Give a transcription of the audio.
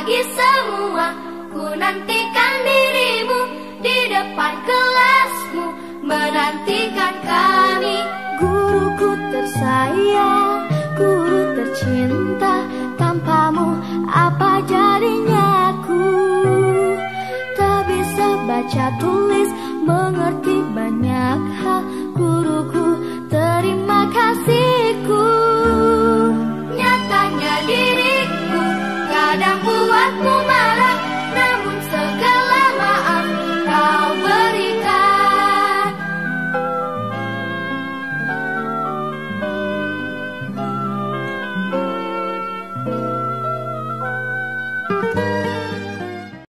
pagi semua, ku nantikan dirimu di depan kelasmu, menantikan kami. Guruku tersayang, guru tercinta, tanpamu apa jadinya aku? Tak bisa baca tulis, mengerti banyak hal. Guruku, terima kasihku. Nyatanya diriku kadang buatmu